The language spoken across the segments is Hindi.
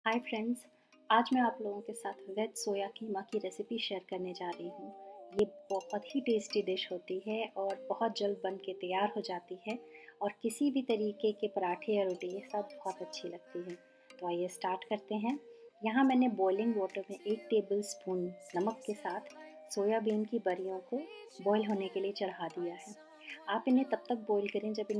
हाय फ्रेंड्स, आज मैं आप लोगों के साथ वेज सोया कीमा की रेसिपी शेयर करने जा रही हूँ। ये बहुत ही टेस्टी डिश होती है और बहुत जल्द बन के तैयार हो जाती है और किसी भी तरीके के पराठे या रोटी के साथ बहुत अच्छी लगती है। तो आइए स्टार्ट करते हैं। यहाँ मैंने बॉइलिंग वाटर में 1 टेबल स्पून नमक के साथ सोयाबीन की बड़ियों को बॉईल होने के लिए चढ़ा दिया है। आप इन्हें तब तक बॉईल करें जब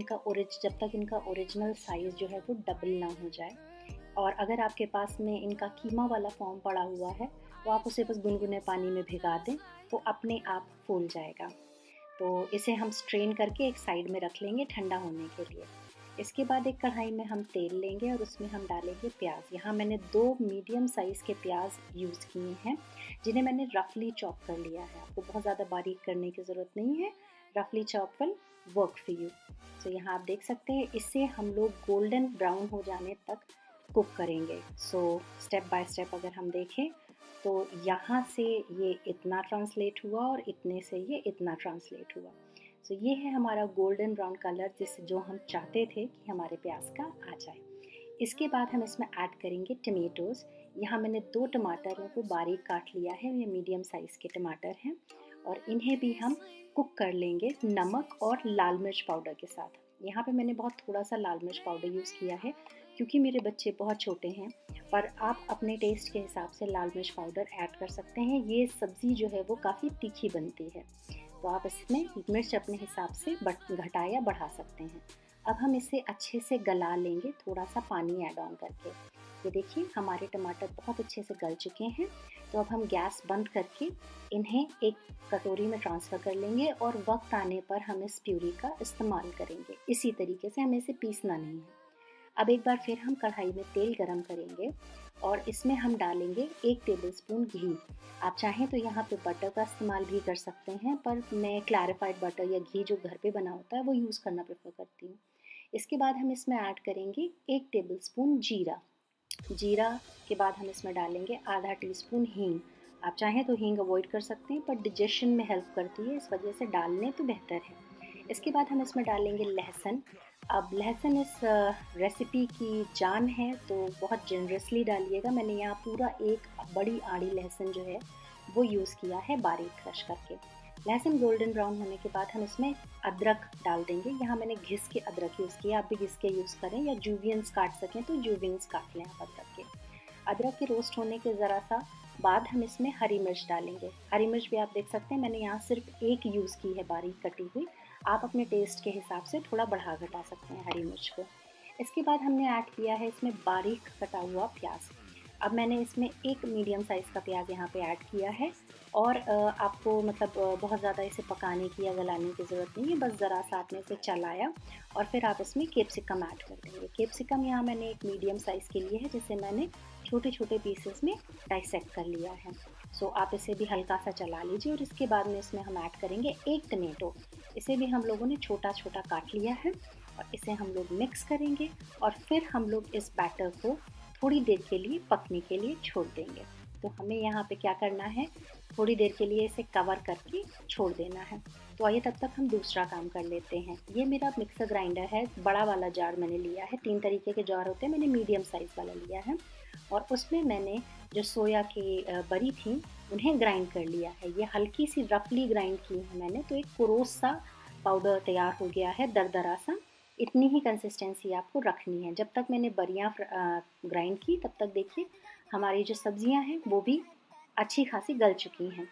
तक इनका ओरिजिनल साइज़ जो है वो डबल ना हो जाए। और अगर आपके पास में इनका कीमा वाला फॉर्म पड़ा हुआ है तो आप उसे बस गुनगुने पानी में भिगा दें, तो अपने आप फूल जाएगा। तो इसे हम स्ट्रेन करके एक साइड में रख लेंगे ठंडा होने के लिए। इसके बाद एक कढ़ाई में हम तेल लेंगे और उसमें हम डालेंगे प्याज। यहाँ मैंने 2 मीडियम साइज़ के प्याज यूज़ किए हैं, जिन्हें मैंने रफली चॉप कर लिया है। आपको बहुत ज़्यादा बारीक करने की ज़रूरत नहीं है, रफली chop will work for you. तो यहाँ आप देख सकते हैं, इससे हम लोग गोल्डन ब्राउन हो जाने तक कुक करेंगे। सो स्टेप बाय स्टेप अगर हम देखें तो यहाँ से ये इतना ट्रांसलेट हुआ और इतने से ये इतना ट्रांसलेट हुआ। सो ये है हमारा गोल्डन ब्राउन कलर जो हम चाहते थे कि हमारे प्याज का आ जाए। इसके बाद हम इसमें ऐड करेंगे टमेटोज़। यहाँ मैंने 2 टमाटरों को बारीक काट लिया है, ये मीडियम साइज़ के टमाटर हैं और इन्हें भी हम कुक कर लेंगे नमक और लाल मिर्च पाउडर के साथ। यहाँ पे मैंने बहुत थोड़ा सा लाल मिर्च पाउडर यूज़ किया है क्योंकि मेरे बच्चे बहुत छोटे हैं, पर आप अपने टेस्ट के हिसाब से लाल मिर्च पाउडर ऐड कर सकते हैं। ये सब्ज़ी जो है वो काफ़ी तीखी बनती है, तो आप इसमें मिर्च अपने हिसाब से घटा या बढ़ा सकते हैं। अब हम इसे अच्छे से गला लेंगे, थोड़ा सा पानी ऐड ऑन करके। ये देखिए हमारे टमाटर बहुत अच्छे से गल चुके हैं। तो अब हम गैस बंद करके इन्हें एक कटोरी में ट्रांसफ़र कर लेंगे और वक्त आने पर हम इस प्यूरी का इस्तेमाल करेंगे। इसी तरीके से हमें इसे पीसना नहीं है। अब एक बार फिर हम कढ़ाई में तेल गरम करेंगे और इसमें हम डालेंगे 1 टेबलस्पून घी। आप चाहें तो यहाँ पे बटर का इस्तेमाल भी कर सकते हैं, पर मैं क्लैरिफाइड बटर या घी जो घर पे बना होता है वो यूज़ करना प्रेफर करती हूँ। इसके बाद हम इसमें ऐड करेंगे 1 टेबलस्पून जीरा। जीरा के बाद हम इसमें डालेंगे आधा टीस्पून हींग। आप चाहें तो हींग अवॉइड कर सकते हैं, पर डिजेशन में हेल्प करती है, इस वजह से डाल लें तो बेहतर है। इसके बाद हम इसमें डालेंगे लहसुन। अब लहसुन इस रेसिपी की जान है, तो बहुत जनरसली डालिएगा। मैंने यहाँ पूरा एक बड़ी आड़ी लहसुन जो है वो यूज़ किया है बारीक क्रश करके। लहसुन गोल्डन ब्राउन होने के बाद हम इसमें अदरक डाल देंगे। यहाँ मैंने घिस के अदरक यूज़ किया, आप भी घिस के यूज़ करें या जूवियंस काट सकें तो जूवियंस काट लें आप अदरक के। अदरक के रोस्ट होने के ज़रा सा बाद हम इसमें हरी मिर्च डालेंगे। हरी मिर्च भी आप देख सकते हैं, मैंने यहाँ सिर्फ 1 यूज़ की है बारीक कटी हुई। आप अपने टेस्ट के हिसाब से थोड़ा बढ़ा घटा सकते हैं हरी मिर्च को। इसके बाद हमने ऐड किया है इसमें बारीक कटा हुआ प्याज। अब मैंने इसमें एक मीडियम साइज़ का प्याज यहाँ पे ऐड किया है और आपको बहुत ज़्यादा इसे पकाने की या गलाने की ज़रूरत नहीं है, बस ज़रा सा आपने इसे चलाया और फिर आप इसमें कैप्सिकम ऐड कर देंगे। कैप्सिकम यहाँ मैंने एक मीडियम साइज़ के लिए है, जिसे मैंने छोटे छोटे पीसेस में डाइसेक्ट कर लिया है। सो आप इसे भी हल्का सा चला लीजिए और इसके बाद में इसमें हम ऐड करेंगे 1 टमेटो। इसे भी हम लोगों ने छोटा छोटा काट लिया है और इसे हम लोग मिक्स करेंगे और फिर हम लोग इस बैटर को थोड़ी देर के लिए पकने के लिए छोड़ देंगे। तो हमें यहाँ पे क्या करना है, थोड़ी देर के लिए इसे कवर करके छोड़ देना है। तो आइए तब तक हम दूसरा काम कर लेते हैं। ये मेरा मिक्सर ग्राइंडर है, बड़ा वाला जार मैंने लिया है। 3 तरीके के जार होते हैं, मैंने मीडियम साइज़ वाला लिया है और उसमें मैंने जो सोया की बड़ी थी उन्हें ग्राइंड कर लिया है। ये हल्की सी रफली ग्राइंड की है मैंने, तो एक कोरोस सा पाउडर तैयार हो गया है, दरदरा सा। इतनी ही कंसिस्टेंसी आपको रखनी है। जब तक मैंने बरियाँ ग्राइंड की तब तक देखिए हमारी जो सब्जियां हैं वो भी अच्छी खासी गल चुकी हैं।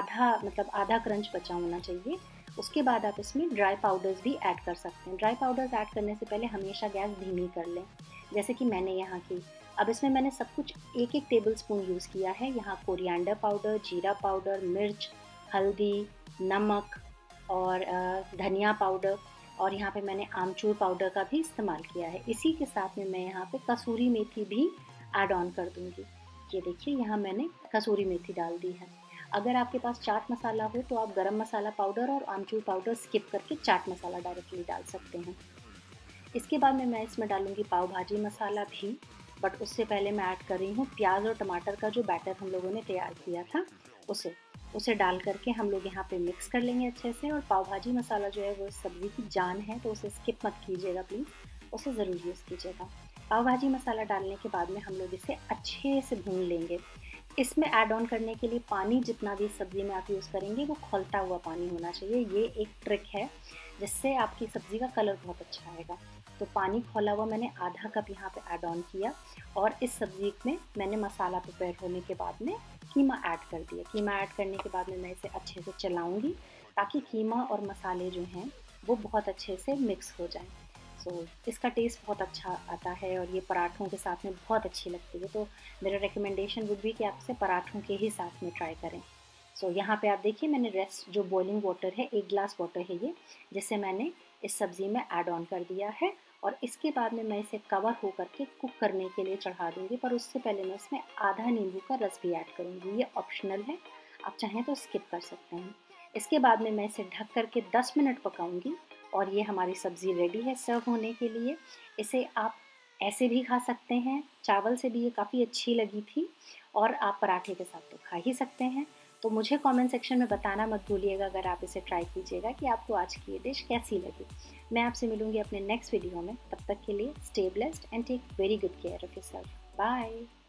आधा क्रंच बचा होना चाहिए। उसके बाद आप इसमें ड्राई पाउडर्स भी ऐड कर सकते हैं। ड्राई पाउडर्स ऐड करने से पहले हमेशा गैस धीमी कर लें, जैसे कि मैंने यहाँ की। अब इसमें मैंने सब कुछ 1-1 टेबल स्पून यूज़ किया है। यहाँ कोरिएंडर पाउडर, जीरा पाउडर, मिर्च, हल्दी, नमक और धनिया पाउडर, और यहाँ पे मैंने आमचूर पाउडर का भी इस्तेमाल किया है। इसी के साथ में मैं यहाँ पे कसूरी मेथी भी ऐड ऑन कर दूँगी। ये देखिए यहाँ मैंने कसूरी मेथी डाल दी है। अगर आपके पास चाट मसाला हो तो आप गरम मसाला पाउडर और आमचूर पाउडर स्किप करके चाट मसाला डायरेक्टली डाल सकते हैं। इसके बाद में मैं इसमें डालूँगी पाव भाजी मसाला भी, बट उससे पहले मैं ऐड कर रही हूँ प्याज और टमाटर का जो बैटर हम लोगों ने तैयार किया था उसे डाल करके हम लोग यहाँ पे मिक्स कर लेंगे अच्छे से। और पाव भाजी मसाला जो है वो सब्ज़ी की जान है, तो उसे स्किप मत कीजिएगा प्लीज़, उसे ज़रूर यूज़ कीजिएगा। पाव भाजी मसाला डालने के बाद में हम लोग इसे अच्छे से भून लेंगे। इसमें ऐड ऑन करने के लिए पानी जितना भी सब्ज़ी में आप यूज़ करेंगे वो खौलता हुआ पानी होना चाहिए। ये एक ट्रिक है जिससे आपकी सब्ज़ी का कलर बहुत अच्छा आएगा। तो पानी खौला हुआ मैंने आधा कप यहाँ पे ऐड ऑन किया और इस सब्ज़ी में मैंने मसाला प्रिपेयर होने के बाद में कीमा ऐड कर दिया। कीमा ऐड करने के बाद में मैं इसे अच्छे से चलाऊँगी ताकि कीमा और मसाले जो हैं वो बहुत अच्छे से मिक्स हो जाएँ। इसका टेस्ट बहुत अच्छा आता है और ये पराठों के साथ में बहुत अच्छी लगती है। तो मेरा रिकमेंडेशन वुड बी कि आप इसे पराठों के ही साथ में ट्राई करें। यहाँ पे आप देखिए मैंने रेस्ट जो बॉइलिंग वाटर है, 1 ग्लास वाटर है ये, जिसे मैंने इस सब्ज़ी में ऐड ऑन कर दिया है और इसके बाद में मैं इसे कवर हो करके कुक करने के लिए चढ़ा दूँगी, पर उससे पहले मैं इसमें आधा नींबू का रस भी ऐड करूँगी। ये ऑप्शनल है, आप चाहें तो स्किप कर सकते हैं। इसके बाद में मैं इसे ढक कर के 10 मिनट पकाऊँगी और ये हमारी सब्ज़ी रेडी है सर्व होने के लिए। इसे आप ऐसे भी खा सकते हैं, चावल से भी ये काफ़ी अच्छी लगी थी और आप पराठे के साथ तो खा ही सकते हैं। तो मुझे कमेंट सेक्शन में बताना मत भूलिएगा अगर आप इसे ट्राई कीजिएगा कि आपको आज की ये डिश कैसी लगी। मैं आपसे मिलूँगी अपने नेक्स्ट वीडियो में, तब तक के लिए stay blessed and take very good care of yourself. Bye.